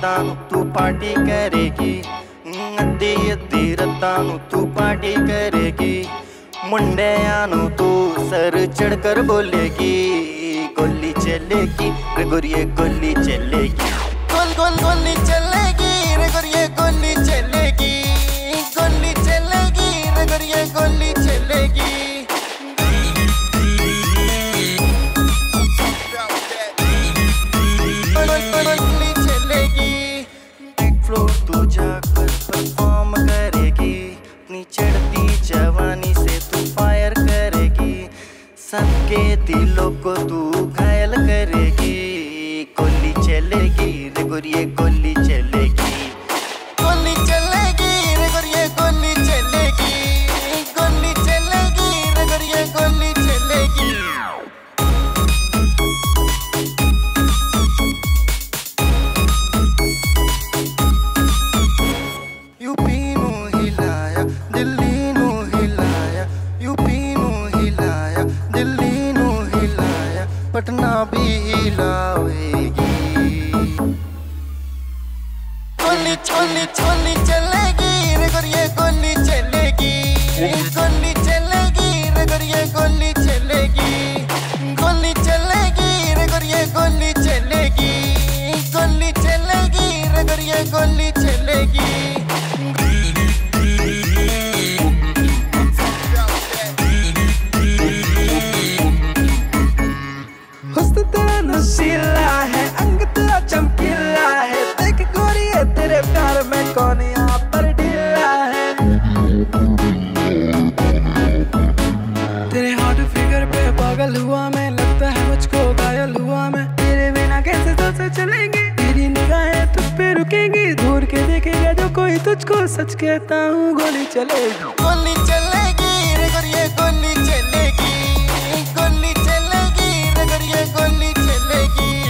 रत्तां नूं तू पार्टी करेगी, अद्धी अद्धी रत्तां नूं तू पार्टी करेगी, मुंडियां नूं तू सर चढ़कर बोलेगी, गोली चलेगी रे गोरिये गोली चलेगी, गोल गोल गोली चलेगी रे गोरिये गोली चलेगी, गोली चलेगी रे गोरिये गोली चलेगी। फ्लोर तू जाकर परफॉर्म करेगी, अपनी चढ़ती जवानी से तू फायर करेगी, सबके दिलों को तू घायल करेगी, गोली चलेगी रे गोरिये गोली चलेगी, गोली चलेगी रे गोरिये गोली चलेगी, गोली चलेगी रे गोरिये गोली चलेगी। यूपी नूं हिलाया दिल्ली नूं हिलाया, यूपी नूं हिलाया दिल्ली नूं हिलाया, पटना भी हिलावेगी, गोली गोली गोली चलेगी रे गोरिये गोली चलेगी, गोली चलेगी रे गोरिये गोली चलेगी, गोली चलेगी रे गोरिये गोली चलेगी, गोली चलेगी रे गोरिये गोली चलेगी। हुस्न तेरा नशीला है, अंग तेरा चमकीला है, देख गोरिये तेरे प्यार में कौन यहाँ पर ढीला है, तेरे हॉट फिगर पे पागल हुआ मैं, लगता है मुझको घायल हुआ मैं, तेरे बिना कैसे सोच चलेंगे, तेरी निगाहें तुझ पे रुकेंगी, दूर के देखेगा जो कोई तुझको, सच कहता हूँ गोली चलेगी, गोली चलेगी रे गोरिये गोली चलेगी, गोली चलेगी रे गोरिये गोली चलेगी।